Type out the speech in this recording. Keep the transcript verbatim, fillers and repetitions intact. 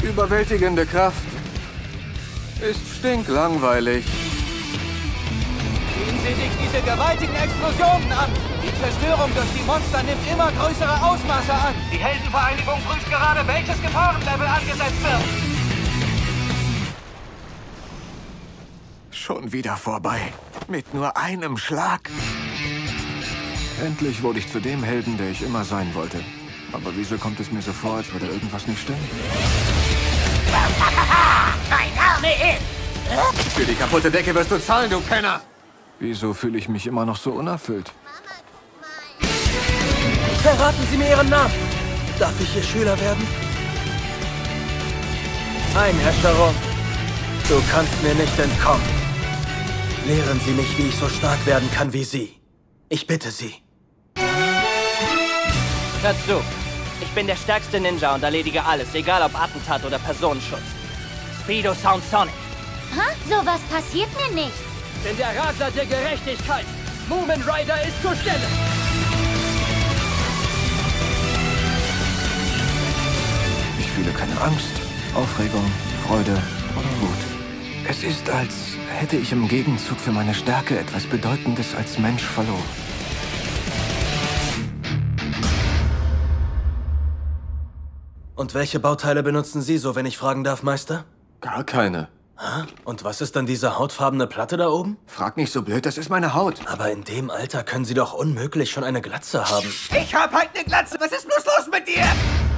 Überwältigende Kraft. Ist stinklangweilig. Sehen Sie sich diese gewaltigen Explosionen an! Die Zerstörung durch die Monster nimmt immer größere Ausmaße an! Die Heldenvereinigung prüft gerade, welches Gefahrenlevel angesetzt wird. Schon wieder vorbei. Mit nur einem Schlag. Endlich wurde ich zu dem Helden, der ich immer sein wollte. Aber wieso kommt es mir so vor, als würde irgendwas nicht stimmen? Mein Name ist... Für die kaputte Decke wirst du zahlen, du Penner! Wieso fühle ich mich immer noch so unerfüllt? Verraten Sie mir Ihren Namen! Darf ich Ihr Schüler werden? Einäscherung. Du kannst mir nicht entkommen. Lehren Sie mich, wie ich so stark werden kann wie Sie. Ich bitte Sie. Hört zu. Ich bin der stärkste Ninja und erledige alles, egal ob Attentat oder Personenschutz. Speedo Sound Sonic. Ha? Sowas passiert mir nicht. Bin der Radler der Gerechtigkeit. Moomin Rider ist zur Stelle. Ich fühle keine Angst, Aufregung, Freude oder Wut. Es ist, als hätte ich im Gegenzug für meine Stärke etwas Bedeutendes als Mensch verloren. Und welche Bauteile benutzen Sie so, wenn ich fragen darf, Meister? Gar keine. Hä? Und was ist dann diese hautfarbene Platte da oben? Frag nicht so blöd, das ist meine Haut. Aber in dem Alter können Sie doch unmöglich schon eine Glatze haben. Ich hab halt ne Glatze. Was ist bloß los mit dir?